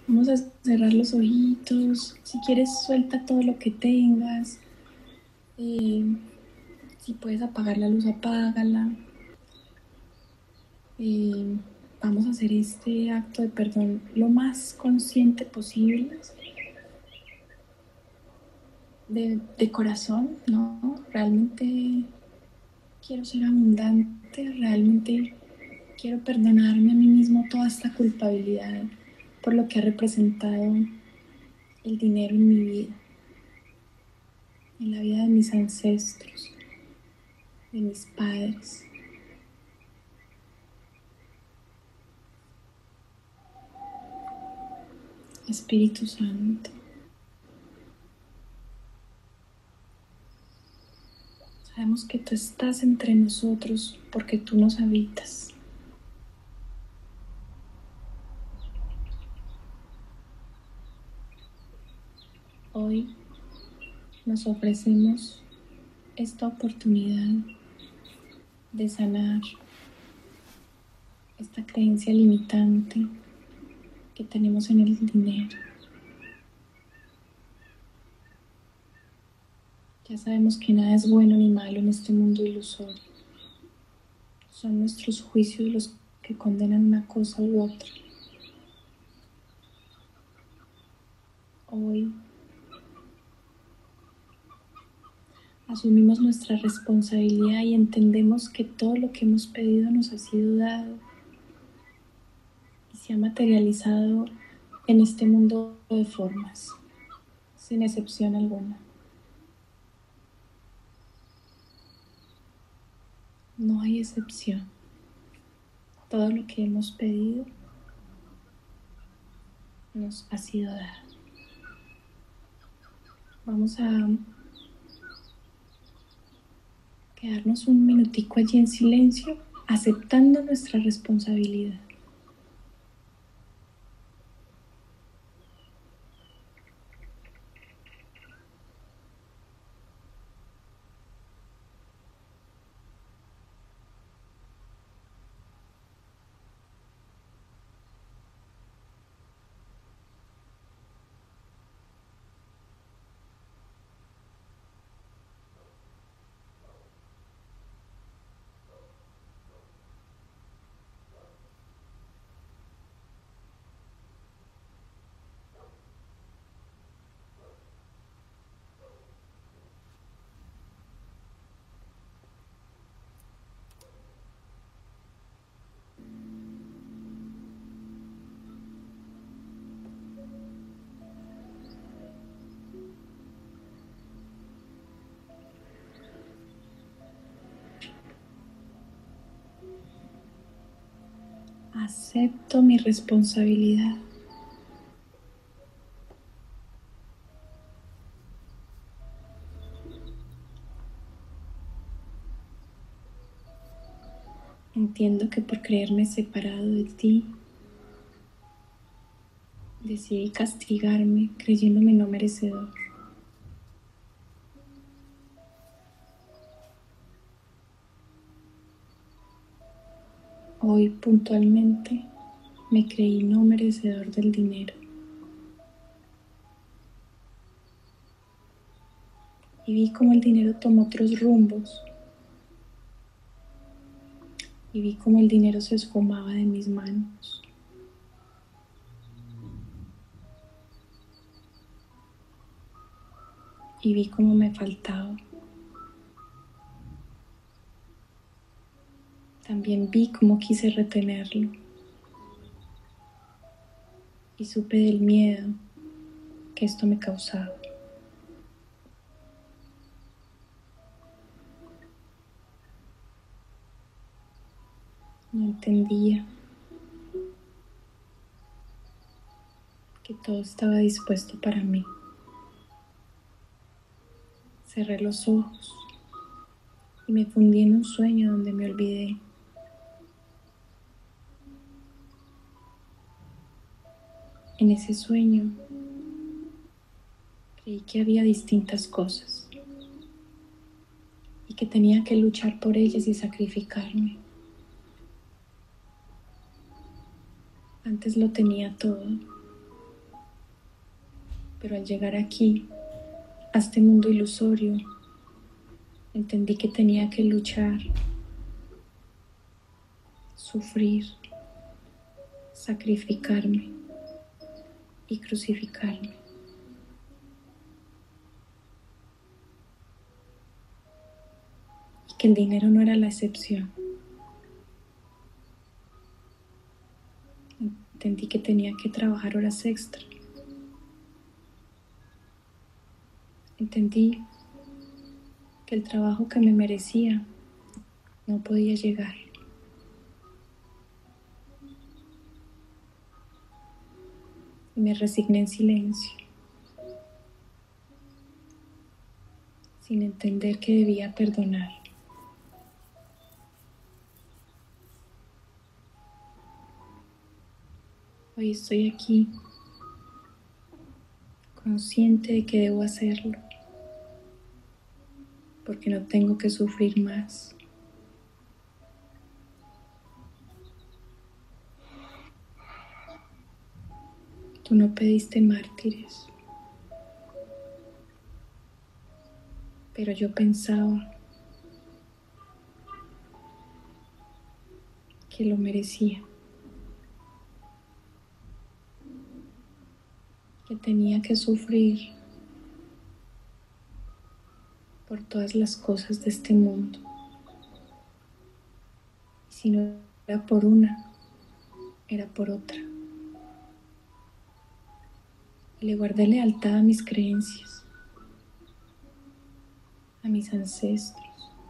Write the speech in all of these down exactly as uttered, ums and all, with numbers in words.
Vamos a cerrar los ojitos. Si quieres, suelta todo lo que tengas. Eh, si puedes apagar la luz, apágala. Eh, vamos a hacer este acto de perdón lo más consciente posible, de, de corazón, ¿no? Realmente quiero ser abundante, realmente quiero perdonarme a mí mismo toda esta culpabilidad por lo que ha representado el dinero en mi vida, en la vida de mis ancestros, de mis padres. Espíritu Santo, sabemos que tú estás entre nosotros porque tú nos habitas. Hoy nos ofrecemos esta oportunidad de sanar esta creencia limitante que tenemos en el dinero. Ya sabemos que nada es bueno ni malo en este mundo ilusorio. Son nuestros juicios los que condenan una cosa u otra. Hoy asumimos nuestra responsabilidad y entendemos que todo lo que hemos pedido nos ha sido dado y se ha materializado en este mundo de formas, sin excepción alguna. No hay excepción. Todo lo que hemos pedido nos ha sido dado. Vamos a quedarnos un minutico allí en silencio, aceptando nuestra responsabilidad. Acepto mi responsabilidad. Entiendo que por creerme separado de ti, decidí castigarme creyéndome no merecedor. Hoy puntualmente me creí no merecedor del dinero y vi cómo el dinero tomó otros rumbos y vi cómo el dinero se esfumaba de mis manos. Y vi cómo me faltaba. También vi cómo quise retenerlo. Y supe del miedo que esto me causaba. No entendía que todo estaba dispuesto para mí. Cerré los ojos y me fundí en un sueño donde me olvidé. En ese sueño creí que había distintas cosas y que tenía que luchar por ellas y sacrificarme. Antes lo tenía todo Pero al llegar aquí, a este mundo ilusorio, entendí que tenía que luchar, sufrir, sacrificarme y crucificarme. Y que el dinero no era la excepción. Entendí que tenía que trabajar horas extra. Entendí que el trabajo que me merecía no podía llegar. Y me resigné en silencio, sin entender que debía perdonar. Hoy estoy aquí, consciente de que debo hacerlo, porque no tengo que sufrir más. Tú no pediste mártires, pero yo pensaba que lo merecía, que tenía que sufrir por todas las cosas de este mundo. Y si no era por una, era por otra. Y le guardé lealtad a mis creencias, a mis ancestros,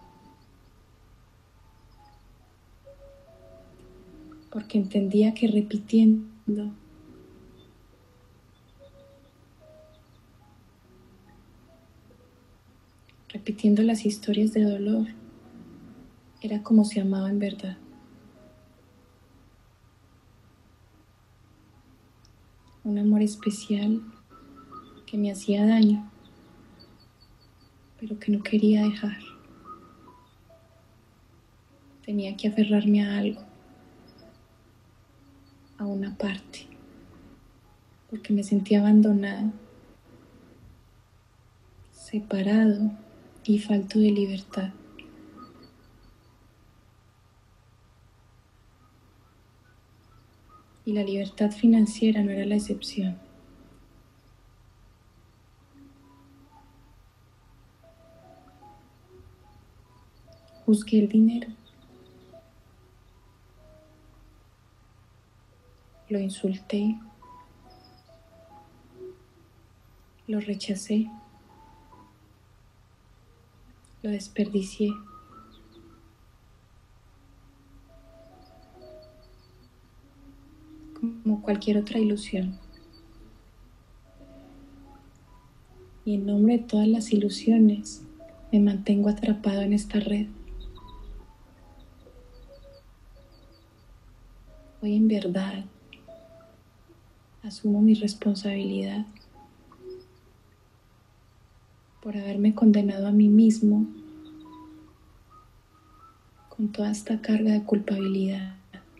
porque entendía que repitiendo repitiendo las historias de dolor era como se amaba en verdad. Un amor especial que me hacía daño, pero que no quería dejar. Tenía que aferrarme a algo, a una parte, porque me sentía abandonada, separado y falto de libertad. Y la libertad financiera no era la excepción. Juzgué el dinero, lo insulté, lo rechacé, lo desperdicié. Como cualquier otra ilusión. Y en nombre de todas las ilusiones, me mantengo atrapado en esta red. Hoy en verdad asumo mi responsabilidad por haberme condenado a mí mismo con toda esta carga de culpabilidad.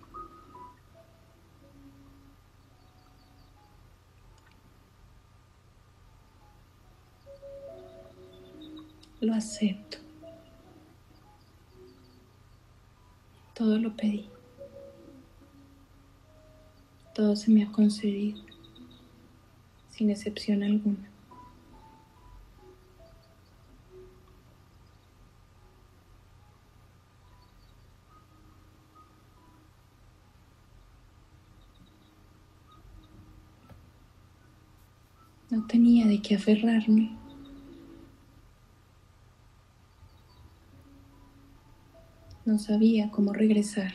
Lo acepto. Todo lo pedí. Todo se me ha concedido, sin excepción alguna. No tenía de qué aferrarme. No sabía cómo regresar.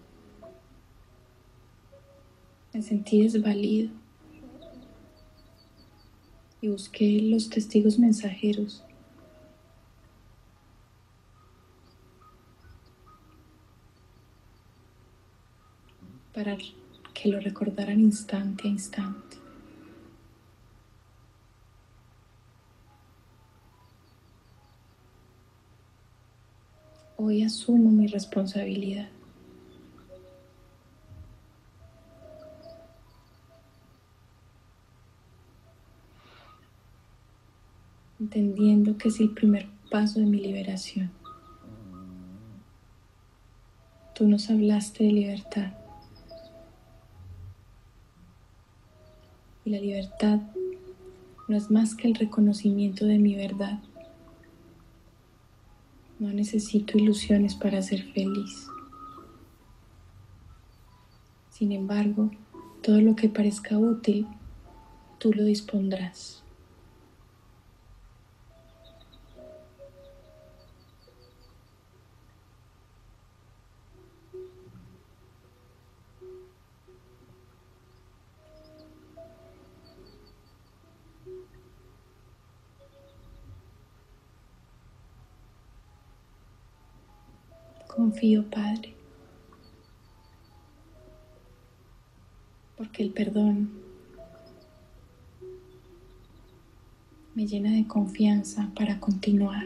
Me sentí desvalido y busqué los testigos mensajeros para que lo recordaran instante a instante. Hoy asumo mi responsabilidad. entendiendo que es el primer paso de mi liberación. Tú nos hablaste de libertad. Y la libertad no es más que el reconocimiento de mi verdad. No necesito ilusiones para ser feliz. Sin embargo, todo lo que parezca útil, tú lo dispondrás. Confío, Padre, porque el perdón me llena de confianza para continuar.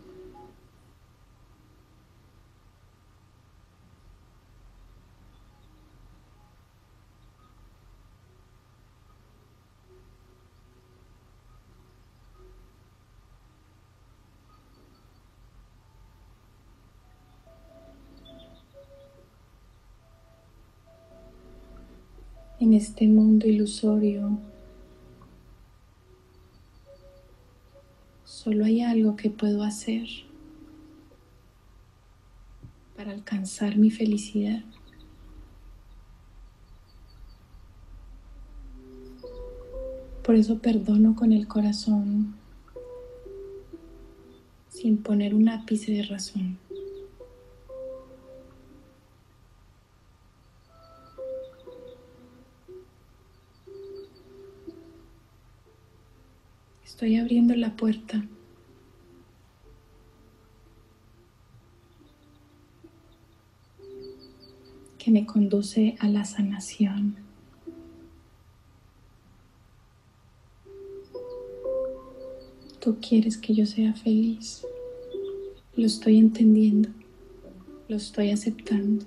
En este mundo ilusorio, solo hay algo que puedo hacer para alcanzar mi felicidad. Por eso perdono con el corazón, sin poner un ápice de razón. Estoy abriendo la puerta que me conduce a la sanación. Tú quieres que yo sea feliz. Lo estoy entendiendo. Lo estoy aceptando.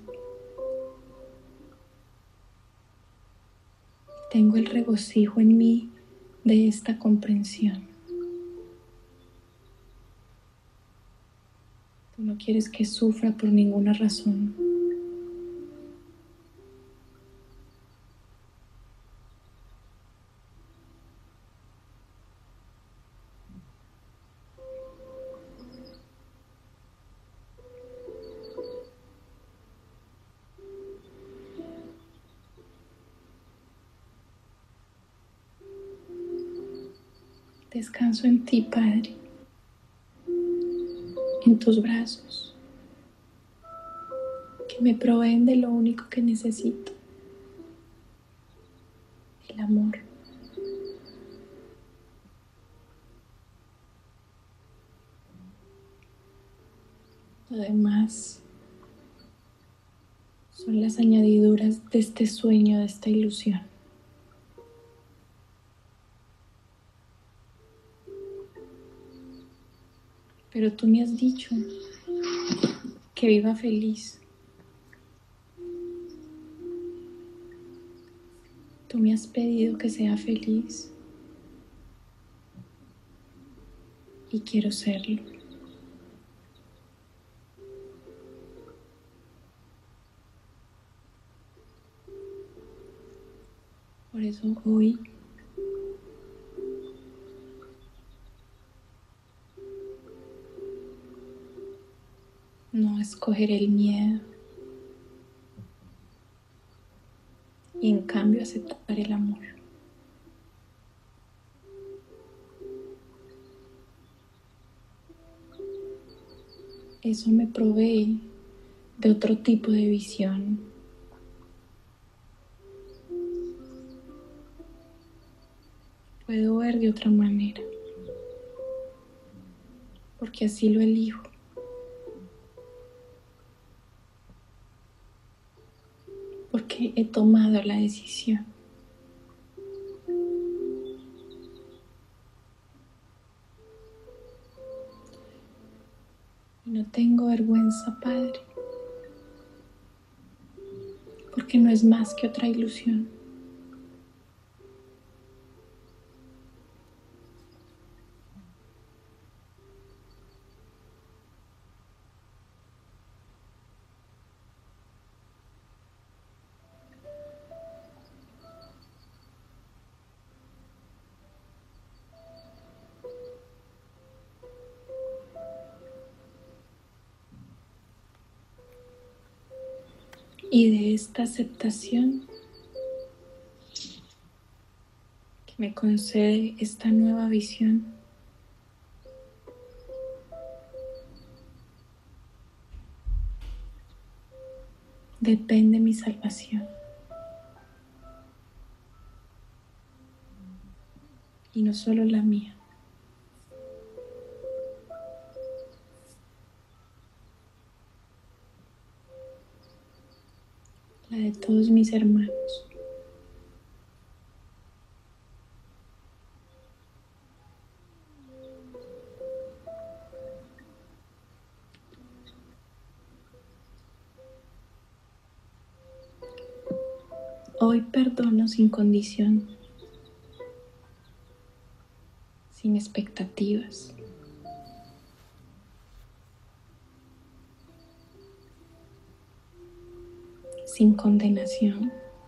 Tengo el regocijo en mí de esta comprensión. Tú no quieres que sufra por ninguna razón. Descanso en ti, Padre, en tus brazos, que me proveen de lo único que necesito, el amor. Lo demás son las añadiduras de este sueño, de esta ilusión. Pero tú me has dicho que viva feliz. Tú me has pedido que sea feliz y quiero serlo. Por eso hoy no escogeré el miedo y en cambio aceptar el amor. Eso me provee de otro tipo de visión. Puedo ver de otra manera, porque así lo elijo. Porque he tomado la decisión. Y no tengo vergüenza, Padre, porque no es más que otra ilusión. y de esta aceptación que me concede esta nueva visión, depende mi salvación. Y no solo la mía, la de todos mis hermanos. Hoy perdono sin condición, sin expectativas. Sin condenación.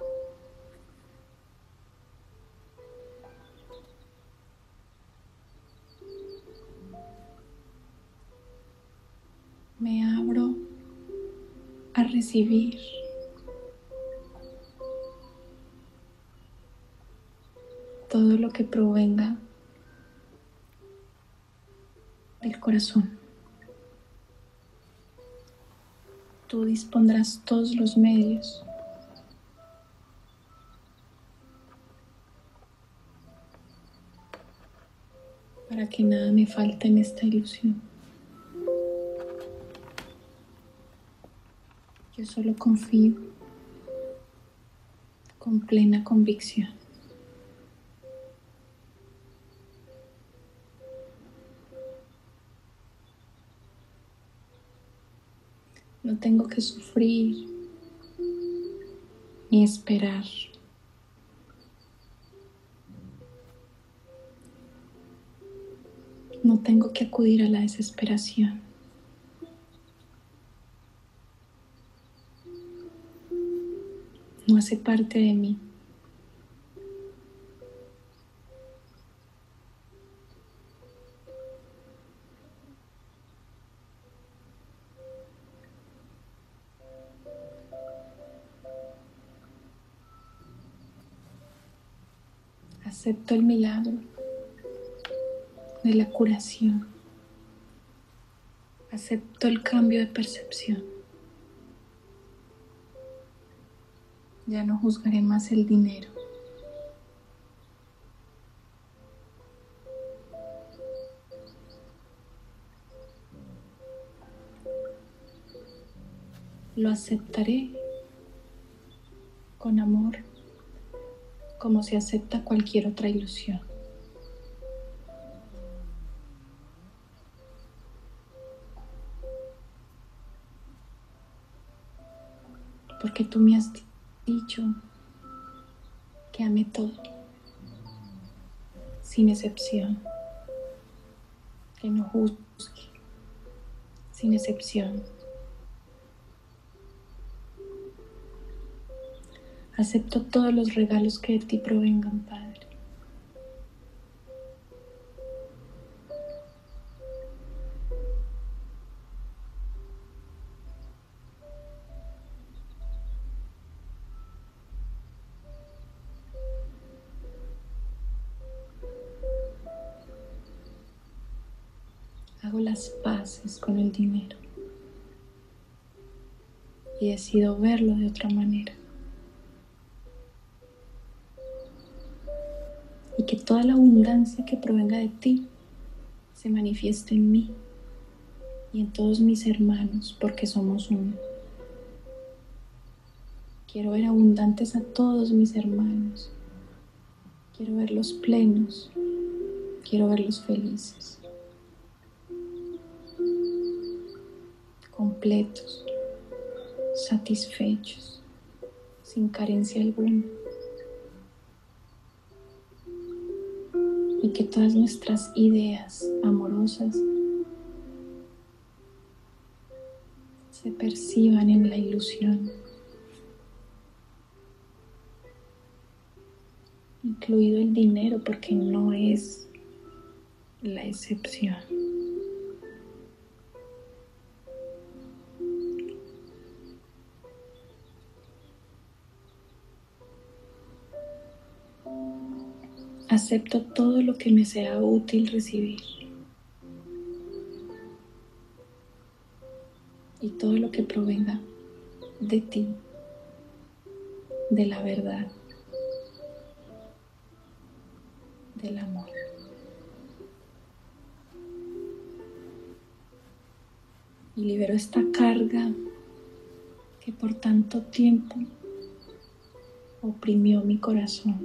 Me abro a recibir todo lo que provenga del corazón. Tú dispondrás todos los medios para que nada me falte en esta ilusión. Yo solo confío con plena convicción. No tengo que sufrir ni esperar. No tengo que acudir a la desesperación. No hace parte de mí. Acepto el milagro de la curación. Acepto el cambio de percepción. Ya no juzgaré más el dinero. Lo aceptaré con amor, como se acepta cualquier otra ilusión. Porque tú me has dicho que ame todo, sin excepción, que no juzgue, sin excepción. Acepto todos los regalos que de ti provengan, Padre. Hago las paces con el dinero y decido verlo de otra manera. Y que toda la abundancia que provenga de ti se manifieste en mí y en todos mis hermanos, porque somos uno. Quiero ver abundantes a todos mis hermanos. Quiero verlos plenos. Quiero verlos felices, completos, satisfechos, sin carencia alguna. Y que todas nuestras ideas amorosas se perciban en la ilusión, incluido el dinero, porque no es la excepción. Acepto todo lo que me sea útil recibir y todo lo que provenga de ti, de la verdad, del amor. Y libero esta carga que por tanto tiempo oprimió mi corazón.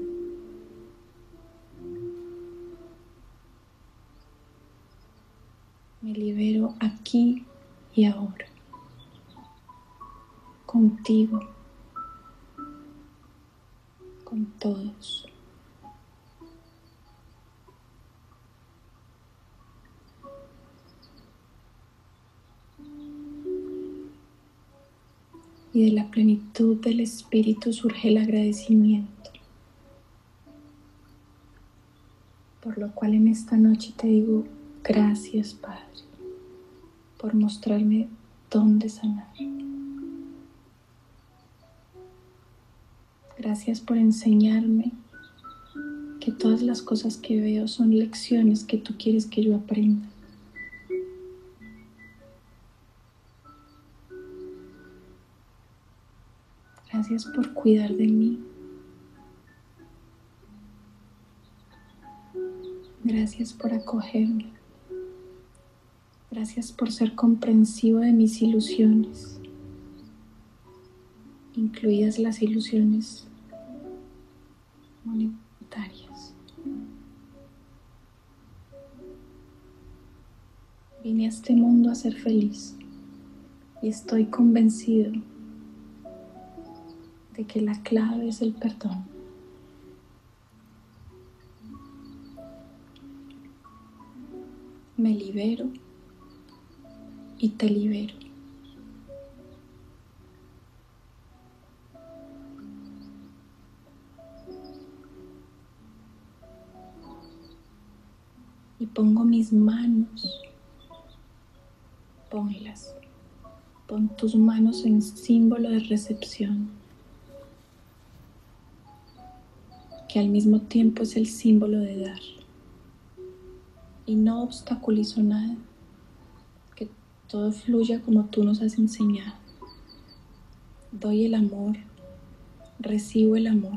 Me libero aquí y ahora, contigo, con todos. Y de la plenitud del Espíritu surge el agradecimiento, por lo cual en esta noche te digo, gracias Padre, por mostrarme dónde sanar. Gracias por enseñarme que todas las cosas que veo son lecciones que tú quieres que yo aprenda. Gracias por cuidar de mí. Gracias por acogerme. Gracias por ser comprensivo de mis ilusiones, incluidas las ilusiones monetarias. Vine a este mundo a ser feliz y estoy convencido de que la clave es el perdón. Me libero y te libero. Y pongo mis manos, ponlas, pon tus manos en símbolo de recepción, que al mismo tiempo es el símbolo de dar. Y no obstaculizo nada, que todo fluya como tú nos has enseñado. Doy el amor, recibo el amor,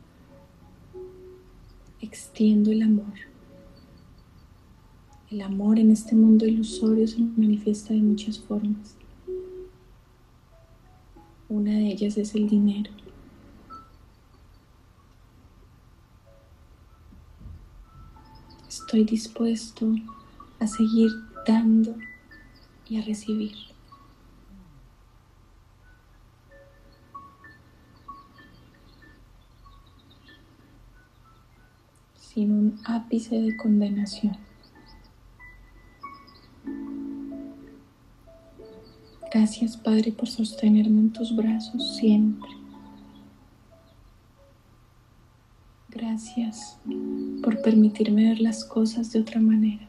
extiendo el amor. El amor en este mundo ilusorio se manifiesta de muchas formas. Una de ellas es el dinero. Estoy dispuesto a seguir dando y a recibir. Sin un ápice de condenación. Gracias, Padre, por sostenerme en tus brazos siempre. Gracias por permitirme ver las cosas de otra manera.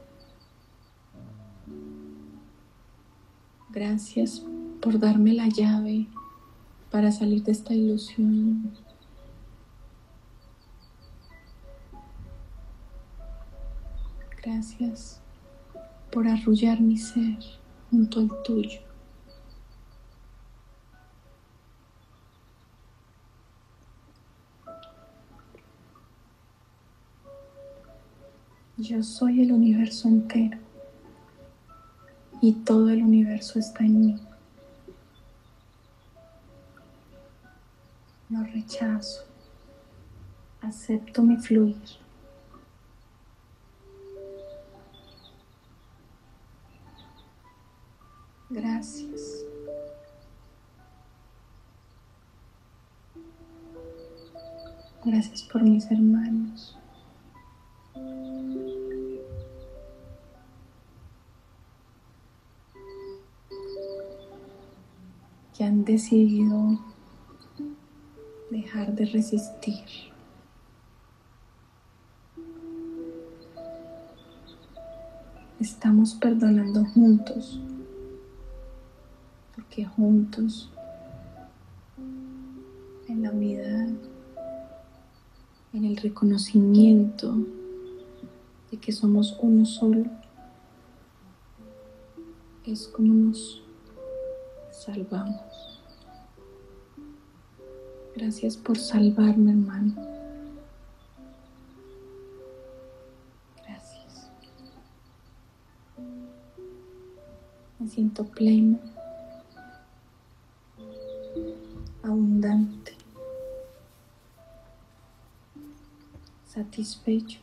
Gracias por darme la llave para salir de esta ilusión. Gracias por arrullar mi ser junto al tuyo. Yo soy el universo entero y todo el universo está en mí. No rechazo, acepto mi fluir. Gracias. Gracias por mis hermanos. Que han decidido dejar de resistir. Estamos perdonando juntos, porque juntos, en la unidad, en el reconocimiento de que somos uno solo, es como nos salvamos. Gracias por salvarme, hermano. Gracias. Me siento pleno, abundante, satisfecho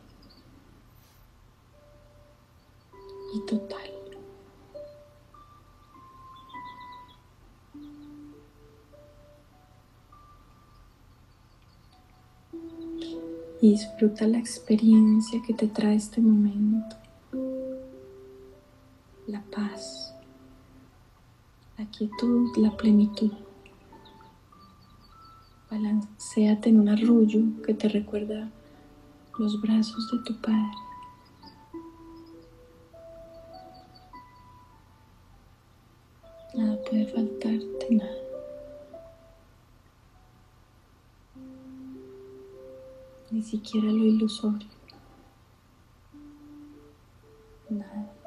y total. Y disfruta la experiencia que te trae este momento. La paz, la quietud, la plenitud. Balanceate en un arrullo que te recuerda los brazos de tu padre. Nada puede faltarte, nada. Ni siquiera lo ilusorio. Nada.